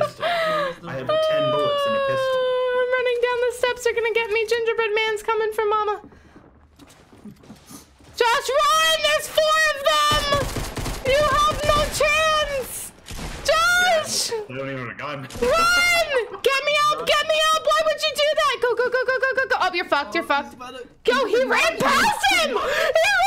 pistol. I have 10 bullets in a pistol. I'm running down the steps. They're gonna get me. Gingerbread man's coming for mama. Josh, run! There's 4 of them! You have no chance! Josh! Yeah, I don't even have a gun. Run! Get me up! Get me up! Why would you do that? Go, go, go, go, go, go, go. Oh, you're fucked. You're fucked. Go, he ran past him! He